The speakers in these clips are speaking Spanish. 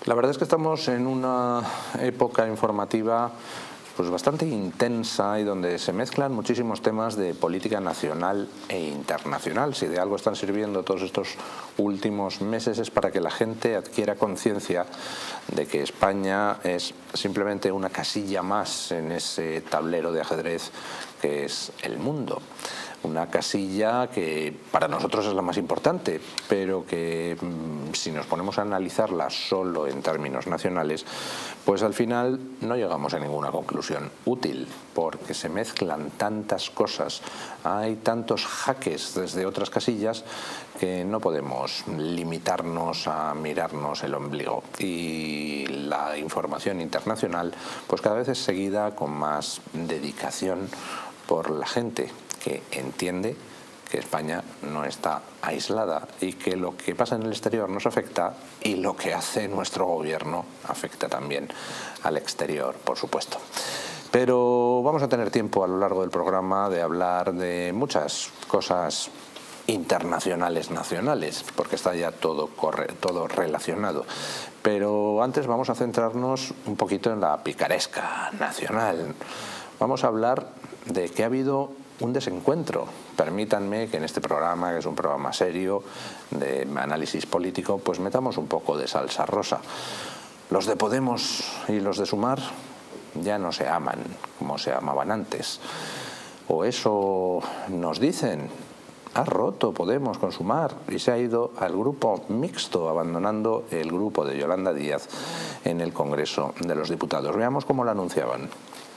La verdad es que estamos en una época informativa pues bastante intensa y donde se mezclan muchísimos temas de política nacional e internacional. Si de algo están sirviendo todos estos últimos meses es para que la gente adquiera conciencia de que España es simplemente una casilla más en ese tablero de ajedrez que es el mundo. Una casilla que para nosotros es la más importante, pero que si nos ponemos a analizarla solo en términos nacionales, pues al final no llegamos a ninguna conclusión útil, porque se mezclan tantas cosas, hay tantos jaques desde otras casillas que no podemos limitarnos a mirarnos el ombligo. Y la información internacional pues cada vez es seguida con más dedicación por la gente que entiende que España no está aislada y que lo que pasa en el exterior nos afecta y lo que hace nuestro gobierno afecta también al exterior, por supuesto. Pero vamos a tener tiempo a lo largo del programa de hablar de muchas cosas internacionales, nacionales, porque está ya todo relacionado. Pero antes vamos a centrarnos un poquito en la picaresca nacional. Vamos a hablar de que ha habido un desencuentro. Permítanme que en este programa, que es un programa serio de análisis político, pues metamos un poco de salsa rosa. Los de Podemos y los de Sumar ya no se aman como se amaban antes. O eso nos dicen. Ha roto Podemos con Sumar y se ha ido al grupo mixto, abandonando el grupo de Yolanda Díaz en el Congreso de los Diputados. Veamos cómo lo anunciaban.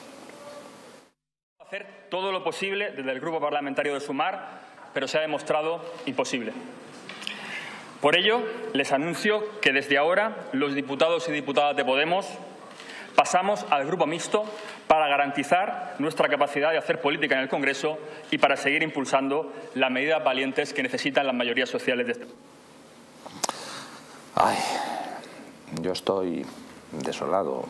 Hacer todo lo posible desde el grupo parlamentario de Sumar, pero se ha demostrado imposible. Por ello, les anuncio que desde ahora los diputados y diputadas de Podemos pasamos al grupo mixto para garantizar nuestra capacidad de hacer política en el Congreso y para seguir impulsando las medidas valientes que necesitan las mayorías sociales de este país. Ay, yo estoy desolado.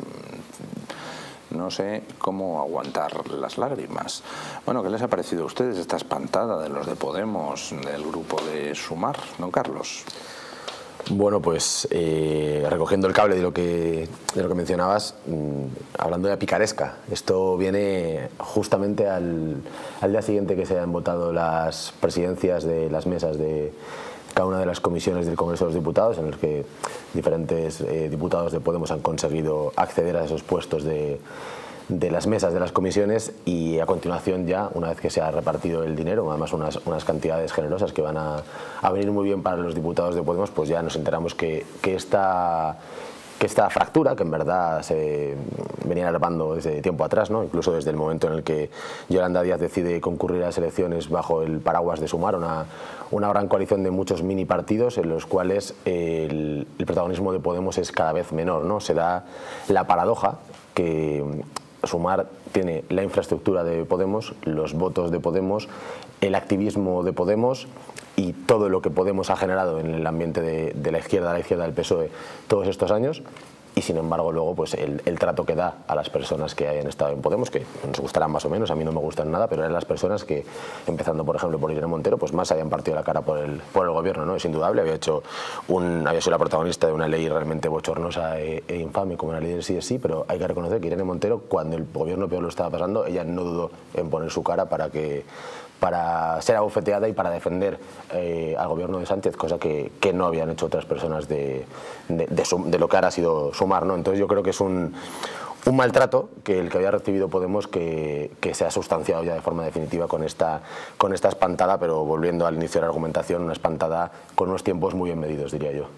No sé cómo aguantar las lágrimas. Bueno, ¿qué les ha parecido a ustedes esta espantada de los de Podemos, del grupo de Sumar, don Carlos? Bueno, pues recogiendo el cable de lo que mencionabas, hablando de la picaresca, esto viene justamente al día siguiente que se han votado las presidencias de las mesas de cada una de las comisiones del Congreso de los Diputados, en los que diferentes diputados de Podemos han conseguido acceder a esos puestos de las mesas de las comisiones, y a continuación ya, una vez que se ha repartido el dinero, además unas cantidades generosas que van a venir muy bien para los diputados de Podemos, pues ya nos enteramos que esta fractura, que en verdad se venía alarmando desde tiempo atrás, ¿no? Incluso desde el momento en el que Yolanda Díaz decide concurrir a las elecciones bajo el paraguas de Sumar, una gran coalición de muchos mini partidos en los cuales el protagonismo de Podemos es cada vez menor, ¿no? Se da la paradoja que Sumar tiene la infraestructura de Podemos, los votos de Podemos, el activismo de Podemos y todo lo que Podemos ha generado en el ambiente de la izquierda del PSOE todos estos años, y sin embargo luego pues el trato que da a las personas que hayan estado en Podemos, que nos gustarán más o menos, a mí no me gustan nada, pero eran las personas que, empezando por ejemplo por Irene Montero, pues más habían partido la cara por el gobierno, ¿no? Es indudable, había sido la protagonista de una ley realmente bochornosa e infame como la ley del sí es sí, pero hay que reconocer que Irene Montero, cuando el gobierno peor lo estaba pasando, ella no dudó en poner su cara para ser abofeteada y para defender al gobierno de Sánchez, cosa que no habían hecho otras personas de lo que ahora ha sido Sumar, ¿no? Entonces yo creo que es un maltrato que el que había recibido Podemos que se ha sustanciado ya de forma definitiva con esta espantada, pero volviendo al inicio de la argumentación, una espantada con unos tiempos muy bien medidos, diría yo.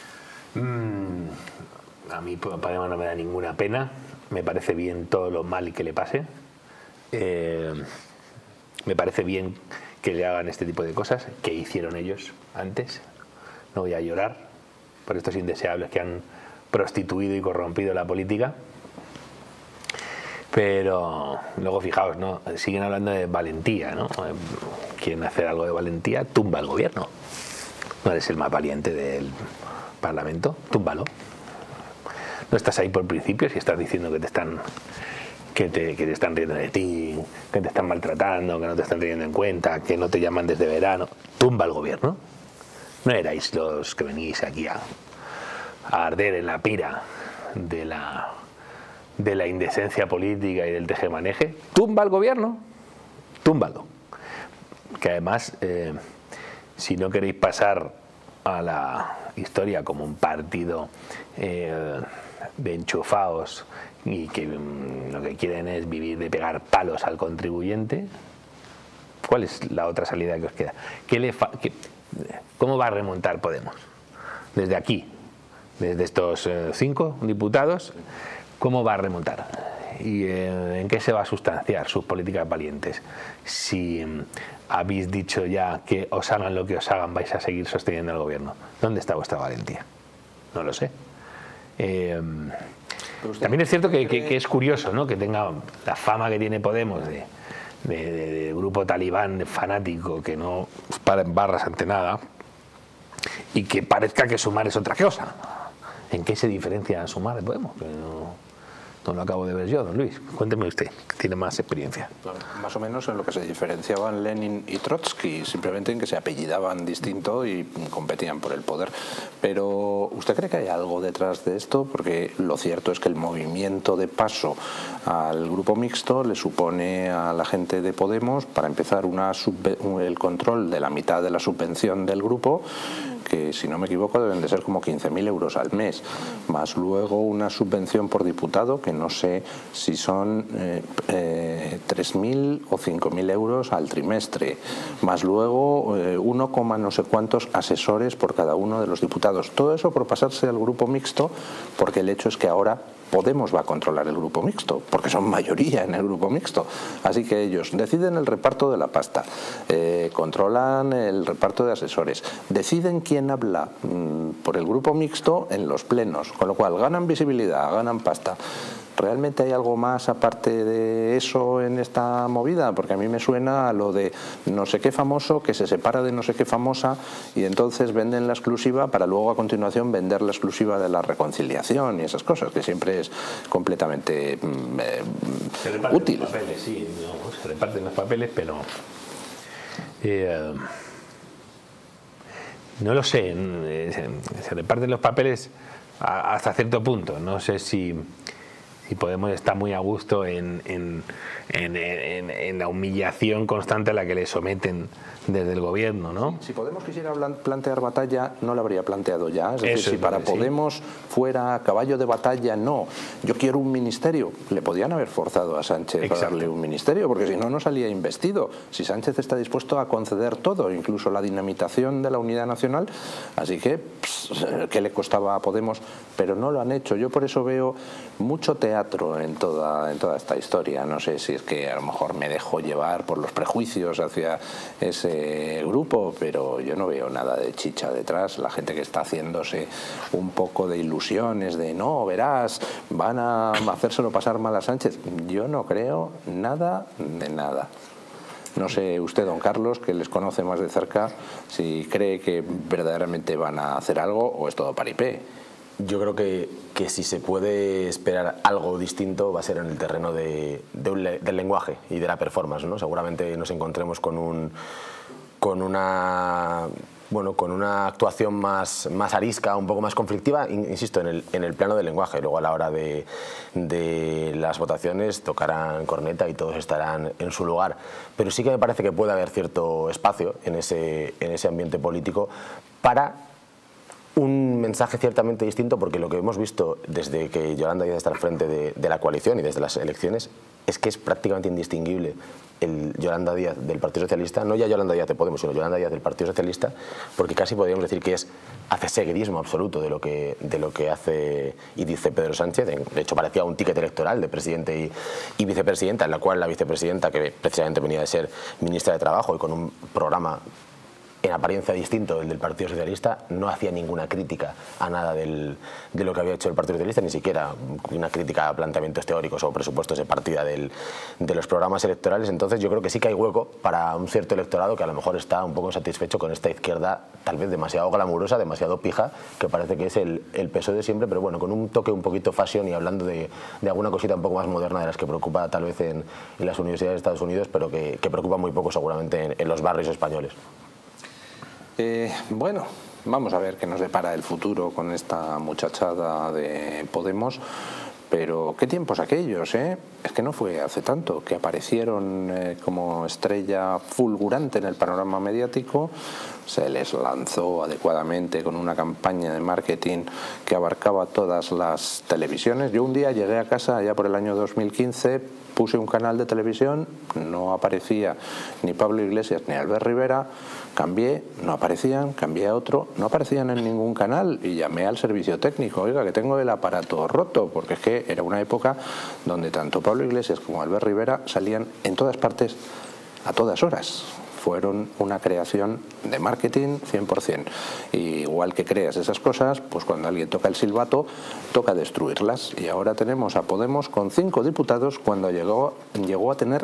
A mí Podemos no me da ninguna pena, me parece bien todo lo mal que le pase. Me parece bien que le hagan este tipo de cosas que hicieron ellos antes. No voy a llorar por estos indeseables que han prostituido y corrompido la política. Pero luego fijaos, ¿no? Siguen hablando de valentía, ¿no? Quieren hacer algo de valentía, tumba el gobierno. No eres el más valiente del Parlamento, túmbalo. No estás ahí por principios y estás diciendo que te están riendo de ti, que te están maltratando, que no te están teniendo en cuenta, que no te llaman desde verano. Tumba el gobierno. No erais los que venís aquí a arder en la pira de la indecencia política y del tejemaneje, tumba al gobierno, túmbalo. Que además, si no queréis pasar a la historia como un partido de enchufados y que lo que quieren es vivir de pegar palos al contribuyente, ¿cuál es la otra salida que os queda? ¿Cómo va a remontar Podemos? Desde aquí, desde estos 5 diputados, ¿cómo va a remontar? ¿Y en qué se va a sustanciar sus políticas valientes? Si habéis dicho ya que os hagan lo que os hagan, vais a seguir sosteniendo al gobierno. ¿Dónde está vuestra valentía? No lo sé. También es cierto que es curioso, ¿no?, que tenga la fama que tiene Podemos de grupo talibán fanático que no para en barras ante nada y que parezca que Sumar es otra cosa. ¿En qué se diferencia Sumar de Podemos? No lo acabo de ver yo, don Luis. Cuénteme usted, que tiene más experiencia. Claro, más o menos en lo que se diferenciaban Lenin y Trotsky, simplemente en que se apellidaban distinto y competían por el poder. Pero ¿usted cree que hay algo detrás de esto? Porque lo cierto es que el movimiento de paso al grupo mixto le supone a la gente de Podemos, para empezar, el control de la mitad de la subvención del grupo, que si no me equivoco deben de ser como 15.000 euros al mes, más luego una subvención por diputado que no sé si son 3.000 o 5.000 euros al trimestre, más luego 1, no sé cuántos asesores por cada uno de los diputados. Todo eso por pasarse al grupo mixto, porque el hecho es que ahora Podemos va a controlar el grupo mixto, porque son mayoría en el grupo mixto. Así que ellos deciden el reparto de la pasta, controlan el reparto de asesores, deciden quién habla por el grupo mixto en los plenos, con lo cual ganan visibilidad, ganan pasta. ¿Realmente hay algo más aparte de eso en esta movida? Porque a mí me suena a lo de no sé qué famoso que se separa de no sé qué famosa y entonces venden la exclusiva para luego a continuación vender la exclusiva de la reconciliación y esas cosas, que siempre es completamente útil. Los papeles, sí, no, se reparten los papeles, pero no lo sé, se reparten los papeles hasta cierto punto. No sé si Podemos estar muy a gusto en la humillación constante a la que le someten desde el gobierno, ¿no? Si Podemos quisiera plantear batalla, no la habría planteado ya. Es decir, Eso si es para Podemos fuera caballo de batalla, no, yo quiero un ministerio, le podían haber forzado a Sánchez a darle un ministerio, porque si no, no salía investido. Si Sánchez está dispuesto a conceder todo, incluso la dinamitación de la unidad nacional, así que, ¿qué le costaba a Podemos? Pero no lo han hecho. Yo por eso veo mucho teatro en toda esta historia. No sé si es que a lo mejor me dejo llevar por los prejuicios hacia ese grupo, pero yo no veo nada de chicha detrás. La gente que está haciéndose un poco de ilusiones de no, verás, van a hacérselo pasar mal a Sánchez. Yo no creo nada de nada. No sé usted, don Carlos, que les conoce más de cerca, si cree que verdaderamente van a hacer algo o es todo paripé. Yo creo que si se puede esperar algo distinto va a ser en el terreno del lenguaje y de la performance, ¿no? Seguramente nos encontremos con una actuación más arisca, un poco más conflictiva, insisto, en el plano del lenguaje. Luego a la hora de las votaciones tocarán corneta y todos estarán en su lugar. Pero sí que me parece que puede haber cierto espacio en ese ambiente político para un mensaje ciertamente distinto, porque lo que hemos visto desde que Yolanda Díaz está al frente de la coalición y desde las elecciones es que es prácticamente indistinguible el Yolanda Díaz del Partido Socialista, no ya Yolanda Díaz de Podemos, sino Yolanda Díaz del Partido Socialista, porque casi podríamos decir que hace seguidismo absoluto de lo que hace y dice Pedro Sánchez. De hecho, parecía un ticket electoral de presidente y vicepresidenta, en la cual la vicepresidenta, que precisamente venía de ser ministra de Trabajo y con un programa en apariencia distinto del Partido Socialista, no hacía ninguna crítica a nada de lo que había hecho el Partido Socialista, ni siquiera una crítica a planteamientos teóricos o presupuestos de partida de los programas electorales. Entonces yo creo que sí que hay hueco para un cierto electorado que a lo mejor está un poco insatisfecho con esta izquierda tal vez demasiado glamurosa, demasiado pija, que parece que es el PSOE de siempre, pero bueno, con un toque un poquito fashion y hablando de alguna cosita un poco más moderna de las que preocupa tal vez en las universidades de Estados Unidos, pero que preocupa muy poco seguramente en los barrios españoles. Bueno, Vamos a ver qué nos depara el futuro con esta muchachada de Podemos. Pero qué tiempos aquellos, ¿eh? Es que no fue hace tanto que aparecieron como estrella fulgurante en el panorama mediático. Se les lanzó adecuadamente con una campaña de marketing que abarcaba todas las televisiones. Yo un día llegué a casa, ya por el año 2015, puse un canal de televisión, no aparecía ni Pablo Iglesias ni Albert Rivera, cambié, no aparecían, cambié a otro, no aparecían en ningún canal y llamé al servicio técnico, oiga, que tengo el aparato roto, porque es que era una época donde tanto Pablo Iglesias como Albert Rivera salían en todas partes a todas horas. Fueron una creación de marketing 100%. Y igual que creas esas cosas, pues cuando alguien toca el silbato, toca destruirlas. Y ahora tenemos a Podemos con 5 diputados cuando llegó a tener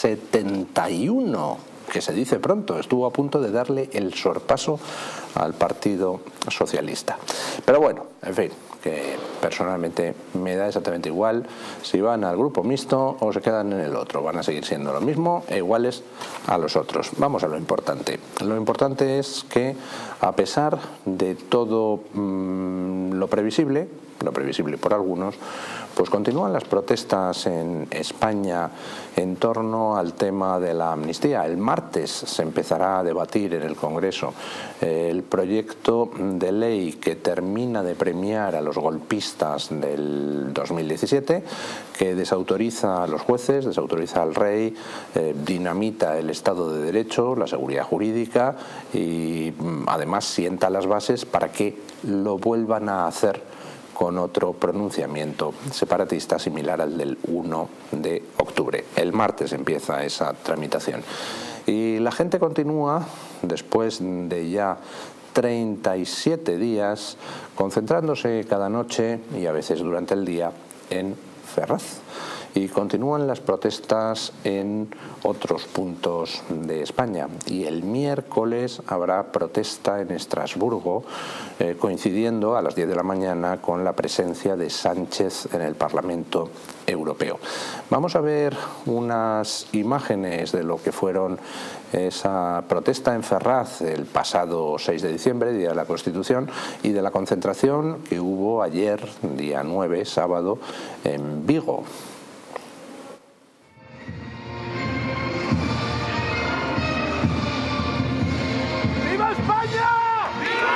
71, que se dice pronto, estuvo a punto de darle el sorpaso al Partido Socialista. Pero bueno, en fin, que personalmente me da exactamente igual si van al grupo mixto o se quedan en el otro. Van a seguir siendo lo mismo e iguales a los otros. Vamos a lo importante. Lo importante es que, a pesar de todo lo previsible por algunos, pues continúan las protestas en España en torno al tema de la amnistía. El martes se empezará a debatir en el Congreso el proyecto de ley que termina de premiar a los golpistas del 2017, que desautoriza a los jueces, desautoriza al rey, dinamita el Estado de Derecho, la seguridad jurídica y además sienta las bases para que lo vuelvan a hacer con otro pronunciamiento separatista similar al del 1 de octubre. El martes empieza esa tramitación. Y la gente continúa, después de ya 37 días, concentrándose cada noche y a veces durante el día en Ferraz. Y continúan las protestas en otros puntos de España. Y el miércoles habrá protesta en Estrasburgo, coincidiendo a las 10 de la mañana con la presencia de Sánchez en el Parlamento Europeo. Vamos a ver unas imágenes de lo que fueron esa protesta en Ferraz el pasado 6 de diciembre, Día de la Constitución, y de la concentración que hubo ayer, día 9, sábado, en Vigo. ¡Viva España! ¡Viva!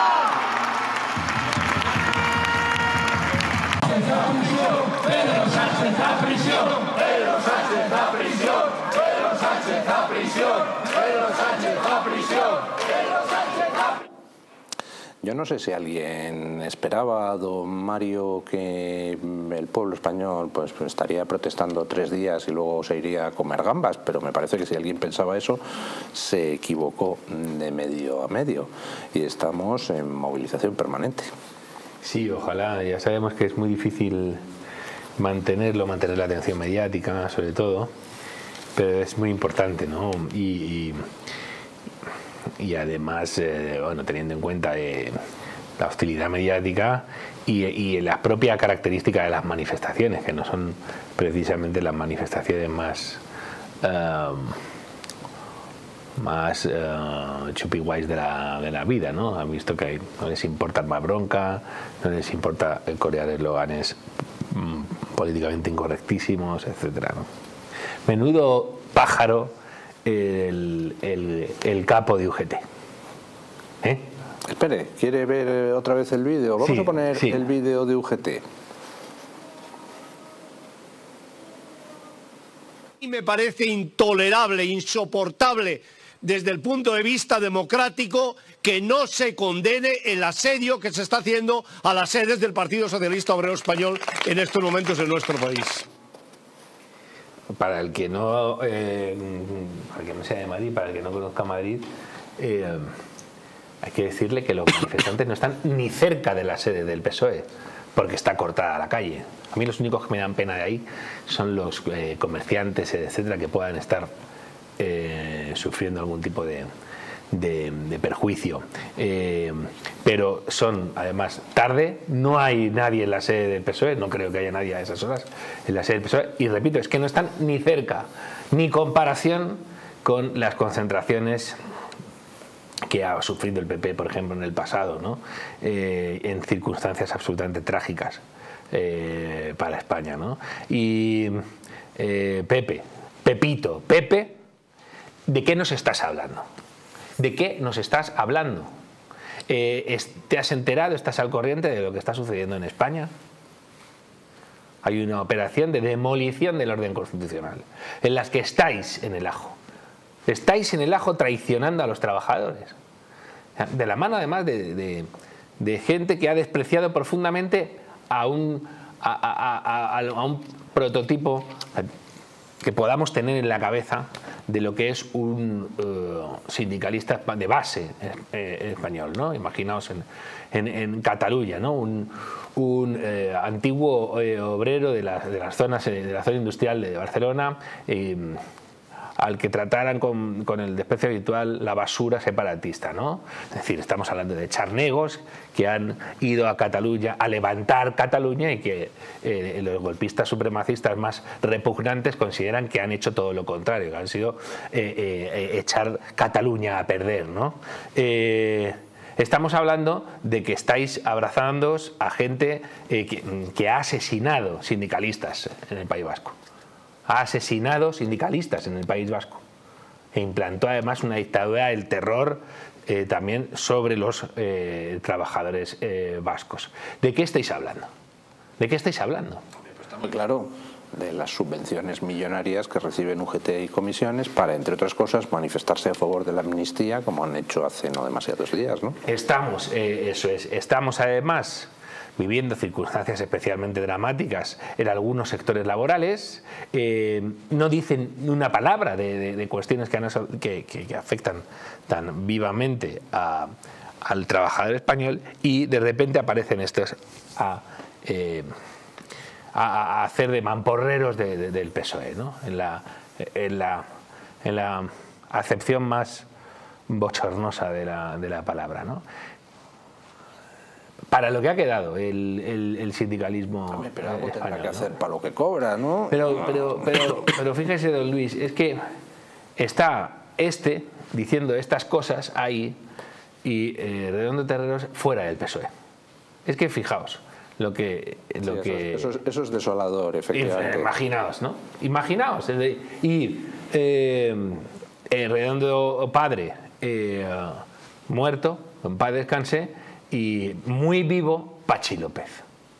Pedro Sánchez a prisión, Pedro Sánchez a prisión, Pedro Sánchez a prisión, Pedro Sánchez a prisión, Pedro Sánchez a prisión. Yo no sé si alguien esperaba, don Mario, que el pueblo español pues estaría protestando 3 días y luego se iría a comer gambas, pero me parece que si alguien pensaba eso, se equivocó de medio a medio y estamos en movilización permanente. Sí, ojalá. Ya sabemos que es muy difícil mantener la atención mediática, sobre todo, pero es muy importante, ¿no? Y además, bueno, teniendo en cuenta la hostilidad mediática y la propia característica de las manifestaciones, que no son precisamente las manifestaciones más chupiguays de la vida, ¿no? Han visto que no les importa más bronca, no les importa corear eslóganes políticamente incorrectísimos, etcétera, ¿no? Menudo pájaro el capo de UGT. Espere, ¿quiere ver otra vez el vídeo? Vamos a poner el vídeo de UGT. Y me parece intolerable, insoportable desde el punto de vista democrático que no se condene el asedio que se está haciendo a las sedes del Partido Socialista Obrero Español en estos momentos en nuestro país. Para el que no sea de Madrid, para el que no conozca Madrid, hay que decirle que los manifestantes no están ni cerca de la sede del PSOE, porque está cortada la calle. A mí los únicos que me dan pena de ahí son los comerciantes, etcétera, que puedan estar sufriendo algún tipo de perjuicio. Pero son, además, tarde, no hay nadie en la sede del PSOE, no creo que haya nadie a esas horas en la sede del PSOE, y repito, es que no están ni cerca, ni comparación con las concentraciones que ha sufrido el PP, por ejemplo, en el pasado, ¿no? En circunstancias absolutamente trágicas para España, ¿no? Y Pepe, ¿de qué nos estás hablando? ¿De qué nos estás hablando? ¿Te has enterado, estás al corriente de lo que está sucediendo en España? Hay una operación de demolición del orden constitucional, en las que estáis en el ajo. Estáis en el ajo traicionando a los trabajadores. De la mano, además, de gente que ha despreciado profundamente a un prototipo que podamos tener en la cabeza de lo que es un sindicalista de base español, ¿no? Imaginaos en Cataluña, ¿no? Un antiguo obrero de las zonas, de la zona industrial de Barcelona, al que trataran con el desprecio habitual la basura separatista, ¿no? Es decir, estamos hablando de charnegos que han ido a Cataluña a levantar Cataluña y que los golpistas supremacistas más repugnantes consideran que han hecho todo lo contrario, que han sido echar Cataluña a perder, ¿no? Estamos hablando de que estáis abrazándoos a gente que ha asesinado sindicalistas en el País Vasco. Ha asesinado sindicalistas en el País Vasco e implantó además una dictadura del terror también sobre los trabajadores vascos. ¿De qué estáis hablando? ¿De qué estáis hablando? Pues está muy claro, de las subvenciones millonarias que reciben UGT y comisiones para, entre otras cosas, manifestarse a favor de la amnistía, como han hecho hace no demasiados días, ¿no? Estamos, eso es, estamos además viviendo circunstancias especialmente dramáticas en algunos sectores laborales. No dicen una palabra de cuestiones que afectan tan vivamente al trabajador español, y de repente aparecen estos a hacer de mamporreros del PSOE, ¿no? En la acepción más bochornosa de la palabra, ¿no? Para lo que ha quedado el sindicalismo pero algo español, tendrá que ¿no? hacer para lo que cobra, ¿no? Pero fíjese, don Luis, es que está diciendo estas cosas ahí y Redondo Terreros fuera del PSOE. Es que fijaos lo que eso es desolador, efectivamente. Imaginaos, ¿no? Imaginaos ir Redondo padre muerto, en paz descanse, y muy vivo Pachi López.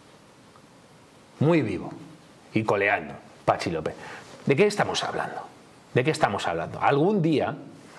Muy vivo y coleando Pachi López. ¿De qué estamos hablando? ¿De qué estamos hablando? Algún día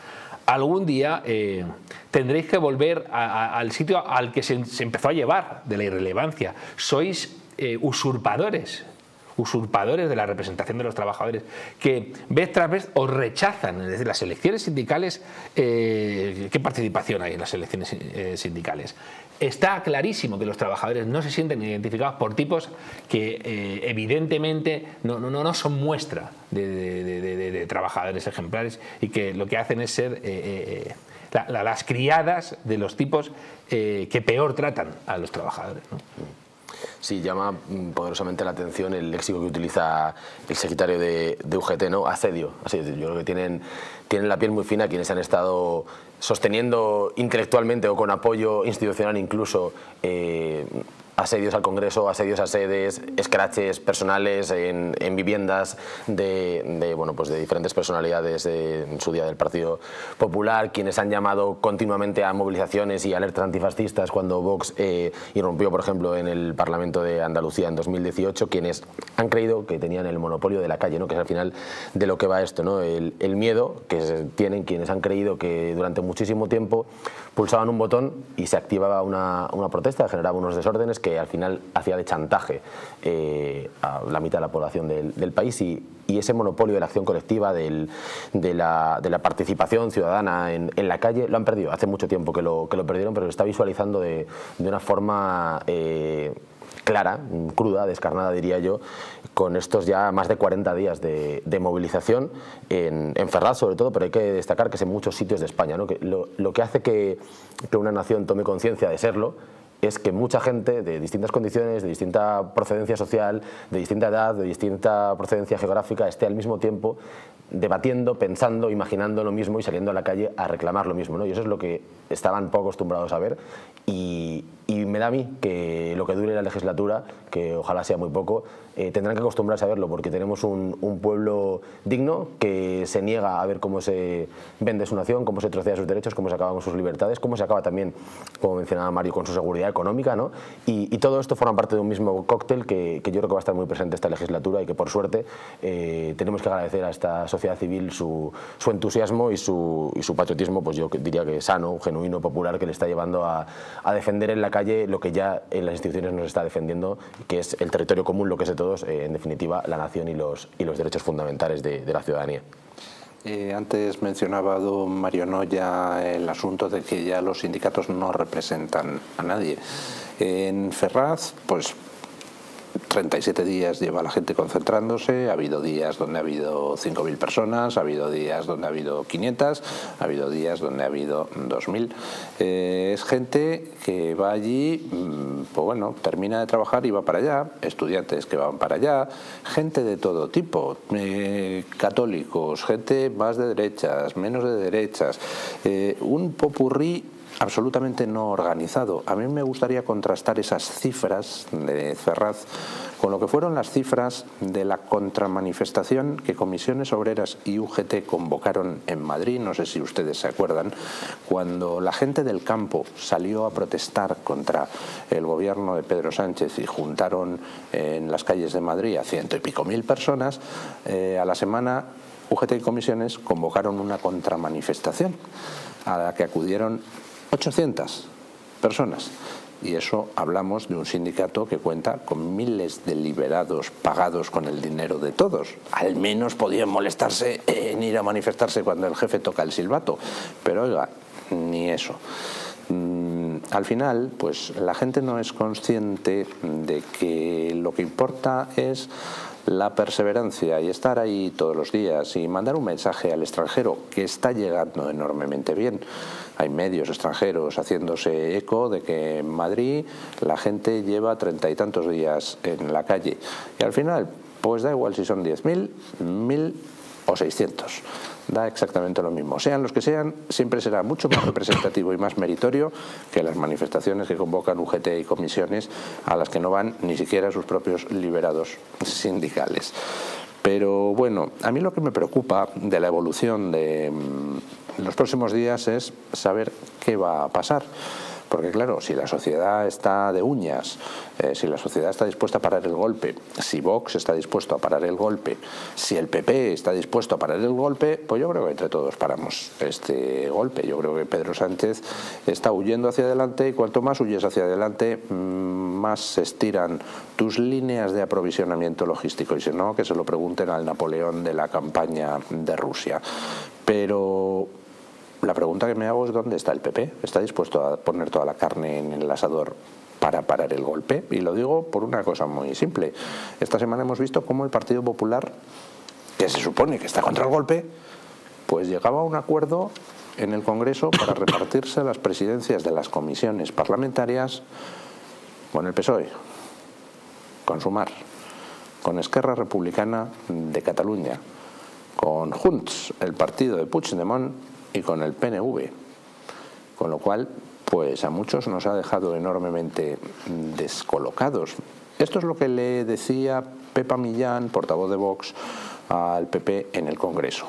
tendréis que volver al sitio al que se empezó a llevar de la irrelevancia. Sois usurpadores de la representación de los trabajadores, que vez tras vez os rechazan. Es decir, las elecciones sindicales, ¿qué participación hay en las elecciones sindicales? Está clarísimo que los trabajadores no se sienten identificados por tipos que evidentemente no son muestra de trabajadores ejemplares, y que lo que hacen es ser las criadas de los tipos que peor tratan a los trabajadores, ¿no? Sí, llama poderosamente la atención el léxico que utiliza el secretario de UGT, ¿no? Asedio. Yo creo que tienen la piel muy fina quienes han estado sosteniendo intelectualmente o con apoyo institucional incluso asedios al Congreso, asedios a sedes, escraches personales en viviendas de diferentes personalidades en su día del Partido Popular, quienes han llamado continuamente a movilizaciones y alertas antifascistas cuando Vox irrumpió, por ejemplo, en el Parlamento de Andalucía en 2018, quienes han creído que tenían el monopolio de la calle, ¿no? Que es al final de lo que va esto, ¿no? El miedo que tienen quienes han creído que durante muchísimo tiempo pulsaban un botón y se activaba una protesta, generaba unos desórdenes que al final hacía de chantaje a la mitad de la población del país, y ese monopolio de la acción colectiva, de la participación ciudadana en la calle, lo han perdido. Hace mucho tiempo que lo perdieron, pero lo está visualizando de una forma clara, cruda, descarnada, diría yo, con estos ya más de 40 días de movilización en Ferraz sobre todo, pero hay que destacar que es en muchos sitios de España, ¿no? Que lo que hace que una nación tome conciencia de serlo es que mucha gente de distintas condiciones, de distinta procedencia social, de distinta edad, de distinta procedencia geográfica, esté al mismo tiempo debatiendo, pensando, imaginando lo mismo y saliendo a la calle a reclamar lo mismo, ¿no? Y eso es lo que estaban poco acostumbrados a ver, y me da a mí que lo que dure la legislatura, que ojalá sea muy poco, tendrán que acostumbrarse a verlo, porque tenemos un pueblo digno que se niega a ver cómo se vende su nación, cómo se trocea sus derechos, cómo se acaba con sus libertades, cómo se acaba también, como mencionaba Mario, con su seguridad económica, ¿no? Y todo esto forma parte de un mismo cóctel que yo creo que va a estar muy presente esta legislatura, y que por suerte tenemos que agradecer a esta sociedad civil su entusiasmo y su patriotismo, pues yo diría que sano, genuino, popular, que le está llevando a defender en la calle lo que ya en las instituciones nos está defendiendo, que es el territorio común, lo que es de todos, en definitiva la nación y los derechos fundamentales de la ciudadanía. Antes mencionaba don Mario Noya el asunto de que ya los sindicatos no representan a nadie. En Ferraz, pues 37 días lleva la gente concentrándose, ha habido días donde ha habido 5.000 personas, ha habido días donde ha habido 500, ha habido días donde ha habido 2.000. Es gente que va allí, pues bueno, termina de trabajar y va para allá, estudiantes que van para allá, gente de todo tipo, católicos, gente más de derechas, menos de derechas, un popurrí absolutamente no organizado. A mí me gustaría contrastar esas cifras de Ferraz con lo que fueron las cifras de la contramanifestación que Comisiones Obreras y UGT convocaron en Madrid, no sé si ustedes se acuerdan, cuando la gente del campo salió a protestar contra el gobierno de Pedro Sánchez y juntaron en las calles de Madrid a 100 y pico mil personas. A la semana UGT y Comisiones convocaron una contramanifestación a la que acudieron 800 personas, y eso hablamos de un sindicato que cuenta con miles de liberados pagados con el dinero de todos. Al menos podían molestarse en ir a manifestarse cuando el jefe toca el silbato, pero oiga, ni eso. Al final, pues la gente no es consciente de que lo que importa es la perseverancia y estar ahí todos los días y mandar un mensaje al extranjero, que está llegando enormemente bien. Hay medios extranjeros haciéndose eco de que en Madrid la gente lleva 30 y tantos días en la calle, y al final pues da igual si son 10.000, 1.000 o 600. Da exactamente lo mismo. Sean los que sean, siempre será mucho más representativo y más meritorio que las manifestaciones que convocan UGT y comisiones, a las que no van ni siquiera sus propios liberados sindicales. Pero bueno, a mí lo que me preocupa de la evolución de los próximos días es saber qué va a pasar. Porque claro, si la sociedad está de uñas, si la sociedad está dispuesta a parar el golpe, si Vox está dispuesto a parar el golpe, si el PP está dispuesto a parar el golpe, pues yo creo que entre todos paramos este golpe. Yo creo que Pedro Sánchez está huyendo hacia adelante, y cuanto más huyes hacia adelante, más se estiran tus líneas de aprovisionamiento logístico. Y si no, que se lo pregunten al Napoleón de la campaña de Rusia. Pero la pregunta que me hago es ¿dónde está el PP? ¿Está dispuesto a poner toda la carne en el asador para parar el golpe? Y lo digo por una cosa muy simple. Esta semana hemos visto cómo el Partido Popular, que se supone que está contra el golpe, pues llegaba a un acuerdo en el Congreso para repartirse las presidencias de las comisiones parlamentarias con el PSOE, con Sumar, con Esquerra Republicana de Cataluña, con Junts, el partido de Puigdemont, y con el PNV, con lo cual pues a muchos nos ha dejado enormemente descolocados. Esto es lo que le decía Pepa Millán, portavoz de Vox, al PP en el Congreso.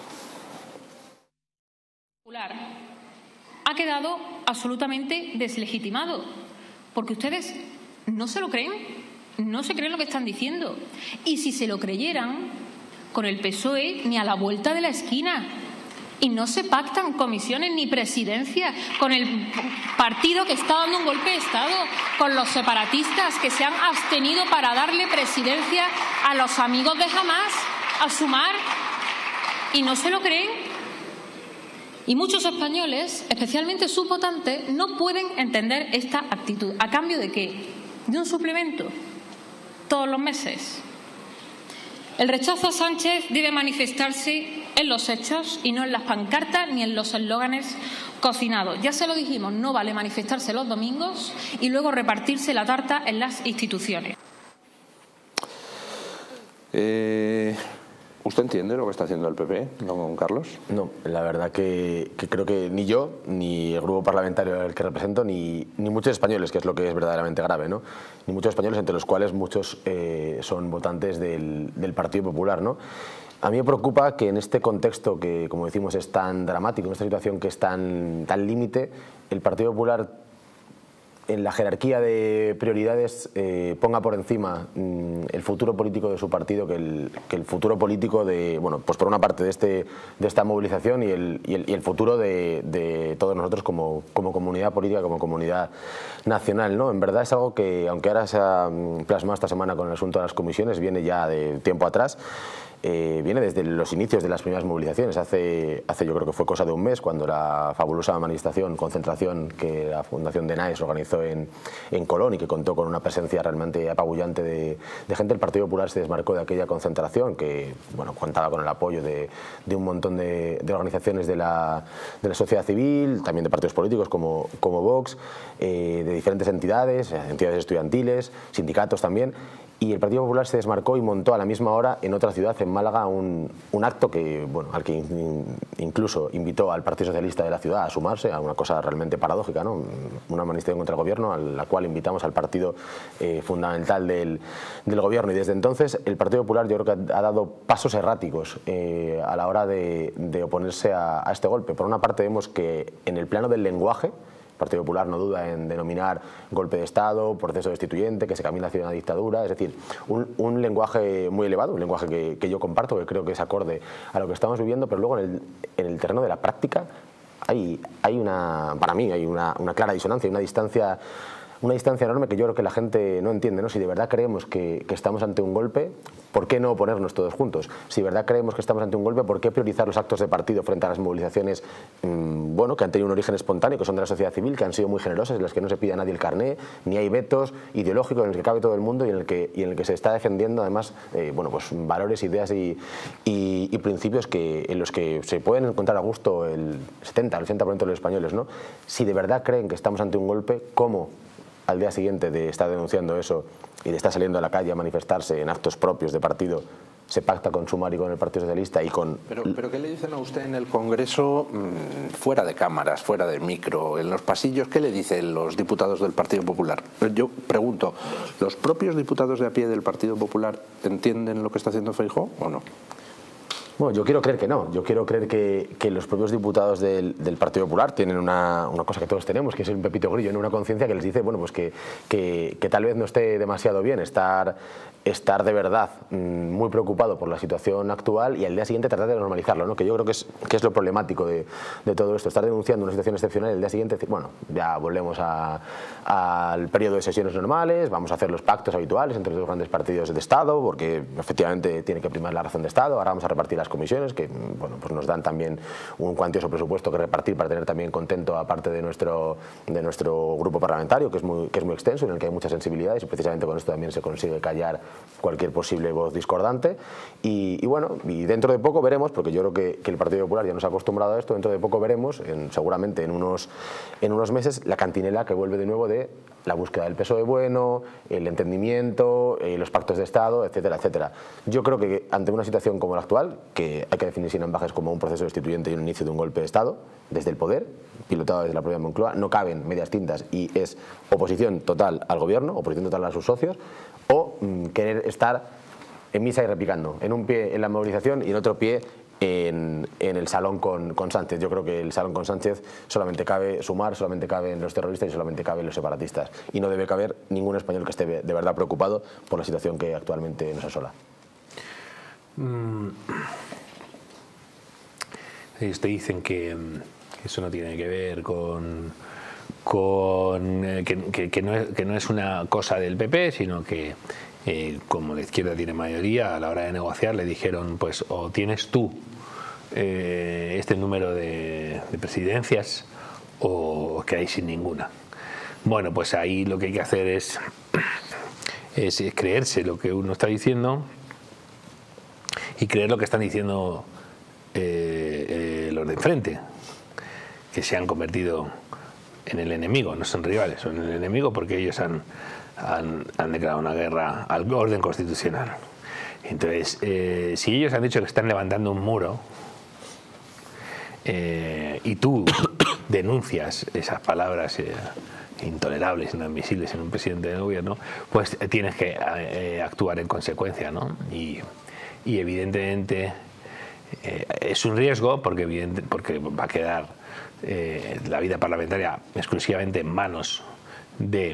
Ha quedado absolutamente deslegitimado, porque ustedes no se lo creen, no se creen lo que están diciendo, y si se lo creyeran, con el PSOE ni a la vuelta de la esquina. Y no se pactan comisiones ni presidencias con el partido que está dando un golpe de Estado, con los separatistas que se han abstenido para darle presidencia a los amigos de Hamás, a Sumar, y no se lo creen. Y muchos españoles, especialmente sus votantes, no pueden entender esta actitud. ¿A cambio de qué? De un suplemento todos los meses. El rechazo a Sánchez debe manifestarse en los hechos y no en las pancartas ni en los eslóganes cocinados. Ya se lo dijimos, no vale manifestarse los domingos y luego repartirse la tarta en las instituciones. ¿Usted entiende lo que está haciendo el PP, don Carlos? No, la verdad que creo que ni yo, ni el grupo parlamentario al que represento, ni muchos españoles, que es lo que es verdaderamente grave, ¿no? Ni muchos españoles, entre los cuales muchos son votantes del Partido Popular, ¿no? A mí me preocupa que en este contexto que, como decimos, es tan dramático, en esta situación que es tan límite, el Partido Popular, en la jerarquía de prioridades, ponga por encima el futuro político de su partido que el futuro político de, bueno, pues por una parte de esta movilización y el futuro de todos nosotros como comunidad política, como comunidad nacional, ¿no? En verdad es algo que, aunque ahora se ha plasmado esta semana con el asunto de las comisiones, viene ya de tiempo atrás. Viene desde los inicios de las primeras movilizaciones, hace yo creo que fue cosa de un mes, cuando la fabulosa concentración que la Fundación de Naes organizó en Colón y que contó con una presencia realmente apabullante de gente. El Partido Popular se desmarcó de aquella concentración que, bueno, contaba con el apoyo de un montón de organizaciones de la sociedad civil, también de partidos políticos como Vox, de diferentes entidades estudiantiles, sindicatos también. Y el Partido Popular se desmarcó y montó a la misma hora en otra ciudad, en Málaga, un acto que, bueno, al que incluso invitó al Partido Socialista de la ciudad a sumarse, a una cosa realmente paradójica, ¿no? Una manifestación contra el gobierno, a la cual invitamos al partido fundamental del gobierno. Y desde entonces el Partido Popular yo creo que ha dado pasos erráticos a la hora de oponerse a este golpe. Por una parte vemos que en el plano del lenguaje, el Partido Popular no duda en denominar golpe de Estado, proceso destituyente, que se camina hacia una dictadura, es decir, un lenguaje muy elevado, un lenguaje que yo comparto, que creo que es acorde a lo que estamos viviendo, pero luego en el terreno de la práctica para mí hay una clara disonancia, una distancia enorme que yo creo que la gente no entiende, ¿no? Si de verdad creemos que estamos ante un golpe, ¿por qué no oponernos todos juntos? Si de verdad creemos que estamos ante un golpe, ¿por qué priorizar los actos de partido frente a las movilizaciones bueno, que han tenido un origen espontáneo, que son de la sociedad civil, que han sido muy generosas, en las que no se pide a nadie el carné, ni hay vetos ideológicos en el que cabe todo el mundo y en el que se está defendiendo además bueno, pues valores, ideas y principios en los que se pueden encontrar a gusto el 70, el 80% de los españoles, ¿no? Si de verdad creen que estamos ante un golpe, ¿cómo al día siguiente de estar denunciando eso y de estar saliendo a la calle a manifestarse en actos propios de partido se pacta con Sumar y con el Partido Socialista y con... Pero ¿qué le dicen a usted en el Congreso, fuera de cámaras, fuera de micro, en los pasillos? ¿Qué le dicen los diputados del Partido Popular? Yo pregunto, ¿los propios diputados de a pie del Partido Popular entienden lo que está haciendo Feijóo o no? Bueno, yo quiero creer que no. Yo quiero creer que los propios diputados del Partido Popular tienen una cosa que todos tenemos, que es un pepito grillo, en una conciencia que les dice, bueno, pues que tal vez no esté demasiado bien estar de verdad muy preocupado por la situación actual y al día siguiente tratar de normalizarlo, ¿no? Que yo creo que es lo problemático de todo esto, estar denunciando una situación excepcional y al día siguiente decir, bueno, ya volvemos al periodo de sesiones normales, vamos a hacer los pactos habituales entre los dos grandes partidos de Estado, porque efectivamente tiene que primar la razón de Estado, ahora vamos a repartir las comisiones, que bueno, pues nos dan también un cuantioso presupuesto que repartir para tener también contento a parte de nuestro grupo parlamentario, que es muy extenso, en el que hay muchas sensibilidades y precisamente con esto también se consigue callar cualquier posible voz discordante y bueno, y dentro de poco veremos, porque yo creo que el Partido Popular ya nos ha acostumbrado a esto, dentro de poco veremos, seguramente en unos meses, la cantinela que vuelve de nuevo de la búsqueda del PSOE bueno, el entendimiento, los pactos de Estado, etcétera, etcétera. Yo creo que ante una situación como la actual, que hay que definir sin ambajes como un proceso destituyente y un inicio de un golpe de Estado, desde el poder, pilotado desde la propia Moncloa, no caben medias tintas y es oposición total al gobierno, oposición total a sus socios, o querer estar en misa y replicando, en un pie en la movilización y en otro pie en el salón con Sánchez. Yo creo que el salón con Sánchez solamente cabe Sumar, solamente caben los terroristas y solamente caben los separatistas. Y no debe caber ningún español que esté de verdad preocupado por la situación que actualmente nos asola. Ellos te dicen que eso no tiene que ver con que no es una cosa del PP, sino que como la izquierda tiene mayoría, a la hora de negociar le dijeron, pues o tienes tú este número de presidencias o quedáis sin ninguna. Bueno, pues ahí lo que hay que hacer es creerse lo que uno está diciendo y creer lo que están diciendo los de enfrente, que se han convertido en el enemigo, no son rivales, son el enemigo porque ellos han declarado una guerra al orden constitucional. Entonces, si ellos han dicho que están levantando un muro y tú denuncias esas palabras intolerables, inadmisibles en un presidente del gobierno, pues tienes que actuar en consecuencia, ¿no? Y evidentemente es un riesgo porque va a quedar la vida parlamentaria exclusivamente en manos de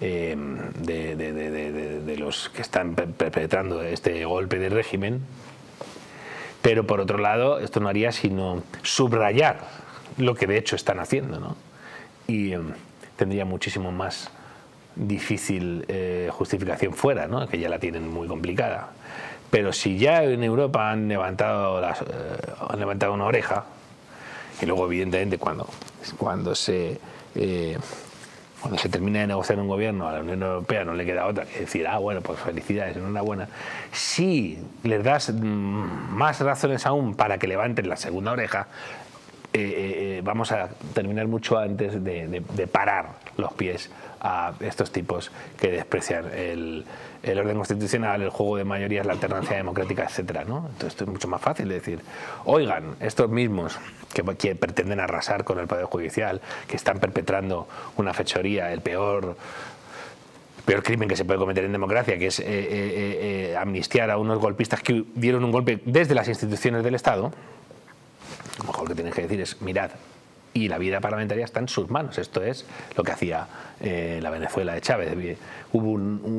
los que están perpetrando este golpe de régimen, pero por otro lado esto no haría sino subrayar lo que de hecho están haciendo, ¿no? Y tendría muchísimo más difícil justificación fuera, ¿no? Que ya la tienen muy complicada. Pero si ya en Europa han levantado una oreja, y luego evidentemente cuando se termina de negociar un gobierno, a la Unión Europea no le queda otra que decir, bueno, pues felicidades, enhorabuena. Si les das más razones aún para que levanten la segunda oreja, vamos a terminar mucho antes de parar los pies a estos tipos que desprecian el orden constitucional, el juego de mayorías, la alternancia democrática, etcétera, ¿no? Entonces esto es mucho más fácil de decir, oigan, estos mismos que pretenden arrasar con el Poder Judicial, que están perpetrando una fechoría, el peor crimen que se puede cometer en democracia, que es amnistiar a unos golpistas que dieron un golpe desde las instituciones del Estado, lo mejor que tienes que decir es, mirad, y la vida parlamentaria está en sus manos. Esto es lo que hacía la Venezuela de Chávez. Hubo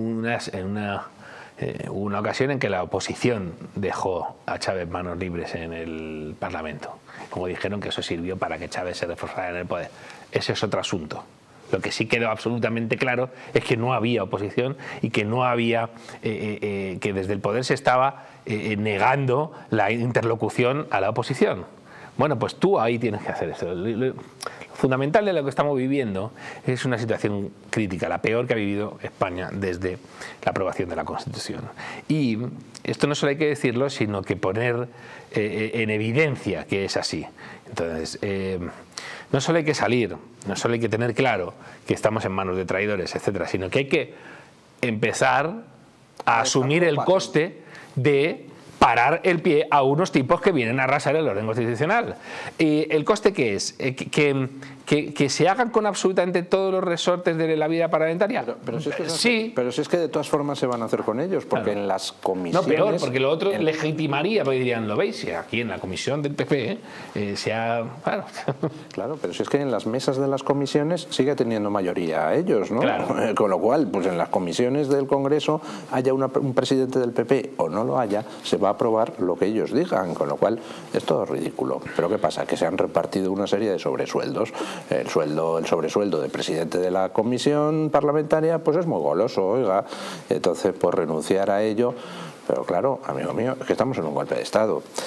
una ocasión en que la oposición dejó a Chávez manos libres en el Parlamento. Como dijeron que eso sirvió para que Chávez se reforzara en el poder. Ese es otro asunto. Lo que sí quedó absolutamente claro es que no había oposición y que no había que desde el poder se estaba negando la interlocución a la oposición. Bueno, pues tú ahí tienes que hacer eso. Lo fundamental de lo que estamos viviendo es una situación crítica, la peor que ha vivido España desde la aprobación de la Constitución. Y esto no solo hay que decirlo, sino que poner en evidencia que es así. Entonces, no solo hay que salir, no solo hay que tener claro que estamos en manos de traidores, etcétera, sino que hay que empezar a asumir el coste de parar el pie a unos tipos que vienen a arrasar el orden constitucional. ¿El coste qué es? Que se hagan con absolutamente todos los resortes de la vida parlamentaria. Pero si es que sí. Pero si es que de todas formas se van a hacer con ellos, porque en las comisiones... No, peor, porque lo otro legitimaría, porque dirían, ¿lo veis? Aquí en la comisión del PP se ha... Claro, pero si es que en las mesas de las comisiones sigue teniendo mayoría a ellos, ¿no? Claro. Con lo cual, pues en las comisiones del Congreso, haya un presidente del PP o no lo haya, se va a aprobar lo que ellos digan, con lo cual es todo ridículo. Pero ¿qué pasa? Que se han repartido una serie de sobresueldos. El sobresueldo de presidente de la comisión parlamentaria pues es muy goloso, oiga, entonces por renunciar a ello, pero claro, amigo mío, es que estamos en un golpe de Estado.